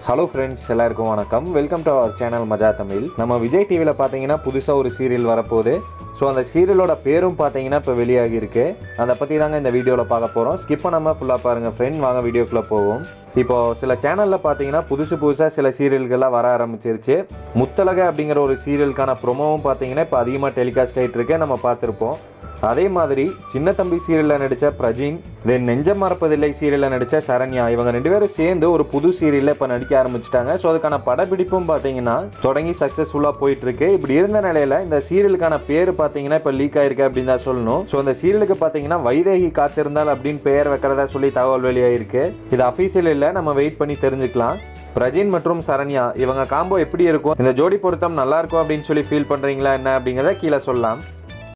Hello friends, எல்லாருக்கும் வணக்கம். Welcome to our channel மஜா தமிழ். நம்ம விஜய் டிவியில் பார்த்தீங்கன்னா புதுசாக ஒரு சீரியல் வரப்போகுது. ஸோ அந்த சீரியலோட பேரும் பார்த்தீங்கன்னா இப்போ வெளியாகி இருக்கு. அதை பற்றி தாங்க இந்த வீடியோவில் பார்க்க போகிறோம். ஸ்கிப் பண்ணாமல் ஃபுல்லாக பாருங்கள் ஃப்ரெண்ட். வாங்க வீடியோக்குள்ளே போவோம். இப்போது சில சேனலில் பார்த்தீங்கன்னா புதுசாக சில சீரியல்கள்லாம் வர ஆரம்பிச்சிருச்சு. முத்தழகு அப்படிங்கிற ஒரு சீரியலுக்கான ப்ரொமோவும் பார்த்தீங்கன்னா இப்போ அதிகமாக டெலிகாஸ்ட் ஆகிட்டு இருக்கு, நம்ம பார்த்துருப்போம். அதே மாதிரி சின்ன தம்பி சீரியலில் நடித்த பிரஜின், தென் நெஞ்சம் மறப்பதில்லை சீரியலில் நடித்த சரண்யா, இவங்க 2 பேரும் சேர்ந்து ஒரு புது சீரியலில் இப்போ நடிக்க ஆரம்பிச்சிட்டாங்க. ஸோ அதுக்கான படப்பிடிப்பும் பார்த்தீங்கன்னா தொடங்கி சக்ஸஸ்ஃபுல்லாக போயிட்டுருக்கு. இப்படி இருந்த நிலையில் இந்த சீரியலுக்கான பேர் பார்த்தீங்கன்னா இப்போ லீக் ஆயிருக்கு அப்படின்னு தான் சொல்லணும். ஸோ அந்த சீரியலுக்கு பார்த்தீங்கன்னா வைதேகி காத்திருந்தால் அப்படின்னு பெயர் வைக்கிறதா சொல்லி தகவல் வெளியாயிருக்கு. இது அஃபீஷியல் இல்லை, நம்ம வெயிட் பண்ணி தெரிஞ்சுக்கலாம். பிரஜின் மற்றும் சரண்யா இவங்க காம்போ எப்படி இருக்கும், இந்த ஜோடி பொருத்தம் நல்லா இருக்கும் அப்படின்னு சொல்லி ஃபீல் பண்ணுறீங்களா என்ன அப்படிங்கிறத கீழே சொல்லலாம்.